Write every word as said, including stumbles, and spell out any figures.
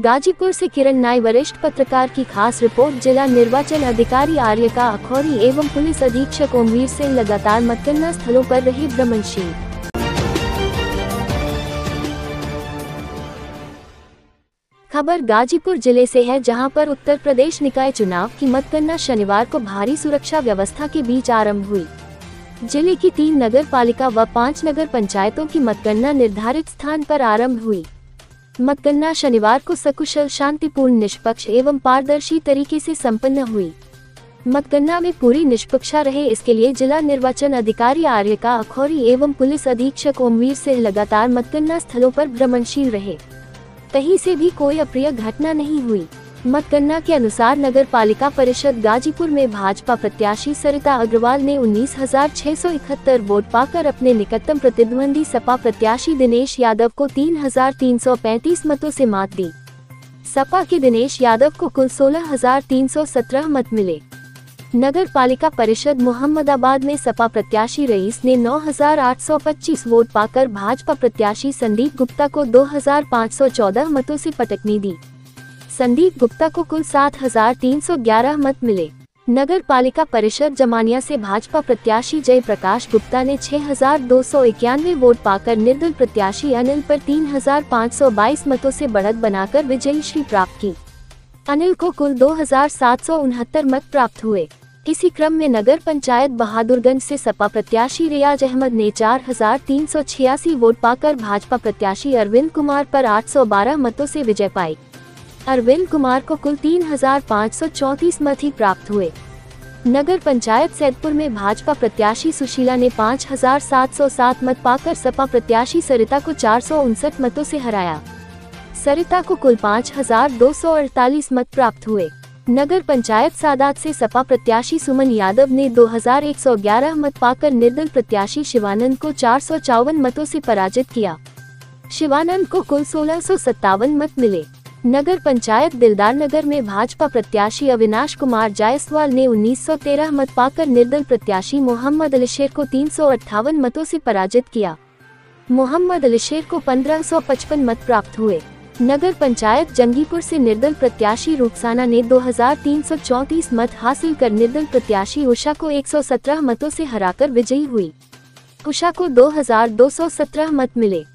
गाजीपुर से किरण नाई, वरिष्ठ पत्रकार की खास रिपोर्ट। जिला निर्वाचन अधिकारी आर्यका अखौरी एवं पुलिस अधीक्षक ओमवीर सिंह लगातार मतगणना स्थलों पर रहे भ्रमणशील। खबर गाजीपुर जिले से है, जहां पर उत्तर प्रदेश निकाय चुनाव की मतगणना शनिवार को भारी सुरक्षा व्यवस्था के बीच आरंभ हुई। जिले की तीन नगर पालिका व पाँच नगर पंचायतों की मतगणना निर्धारित स्थान पर आरंभ हुई। मतगणना शनिवार को सकुशल, शांतिपूर्ण, निष्पक्ष एवं पारदर्शी तरीके से संपन्न हुई। मतगणना में पूरी निष्पक्षता रहे, इसके लिए जिला निर्वाचन अधिकारी आर्यका अखौरी एवं पुलिस अधीक्षक ओमवीर सिंह लगातार मतगणना स्थलों पर भ्रमणशील रहे। कहीं से भी कोई अप्रिय घटना नहीं हुई। मतगणना के अनुसार नगर पालिका परिषद गाजीपुर में भाजपा प्रत्याशी सरिता अग्रवाल ने उन्नीस हजार छह सौ इकहत्तर वोट पाकर अपने निकटतम प्रतिद्वंदी सपा प्रत्याशी दिनेश यादव को तीन हजार तीन सौ पैंतीस मतों से मात दी। सपा के दिनेश यादव को कुल सोलह हजार तीन सौ सत्रह मत मिले। नगर पालिका परिषद मोहम्मदाबाद में सपा प्रत्याशी रईस ने नौ हजार आठ सौ पच्चीस वोट पाकर भाजपा प्रत्याशी संदीप गुप्ता को दो हजार पाँच सौ चौदह मतों से पटकनी दी। संदीप गुप्ता को कुल सात हजार तीन सौ ग्यारह मत मिले। नगर पालिका परिषद जमानिया से भाजपा प्रत्याशी जय प्रकाश गुप्ता ने छह हजार दो सौ इक्यानवे वोट पाकर निर्दल प्रत्याशी अनिल पर तीन हजार पाँच सौ बाईस मतों से बढ़त बनाकर विजयी श्री प्राप्त की। अनिल को कुल दो हजार सात सौ उनहत्तर मत प्राप्त हुए। इसी क्रम में नगर पंचायत बहादुरगंज से सपा प्रत्याशी रियाज अहमद ने चार हजार तीन सौ छियासी वोट पाकर भाजपा प्रत्याशी अरविंद कुमार पर आठ सौ बारह मतों से विजय पाई। अरविंद कुमार को कुल तीन हजार पाँच सौ चौंतीस मत ही प्राप्त हुए। नगर पंचायत सैदपुर में भाजपा प्रत्याशी सुशीला ने पाँच हजार सात सौ सात मत पाकर सपा प्रत्याशी सरिता को चार सौ उनसठ मतों से हराया। सरिता को कुल पाँच हजार दो सौ अड़तालीस मत प्राप्त हुए। नगर पंचायत सादात से सपा प्रत्याशी सुमन यादव ने दो हजार एक सौ ग्यारह मत पाकर निर्दल प्रत्याशी शिवानंद को चार सौ चौवन मतों से पराजित किया। शिवानंद को कुल सोलह सौ सत्तावन मत मिले। नगर पंचायत दिलदार नगर में भाजपा प्रत्याशी अविनाश कुमार जायसवाल ने उन्नीस सौ तेरह मत पाकर निर्दल प्रत्याशी मोहम्मद अलीशेर को तीन सौ अट्ठावन मतों से पराजित किया। मोहम्मद अलीशेर को पंद्रह सौ पचपन मत प्राप्त हुए। नगर पंचायत जंगीपुर से निर्दल प्रत्याशी रुखसाना ने दो हजार तीन सौ चौंतीस मत हासिल कर निर्दल प्रत्याशी उषा को एक सौ सत्रह मतों से हराकर विजयी हुई। उषा को दो हजार दो सौ सत्रह मत मिले।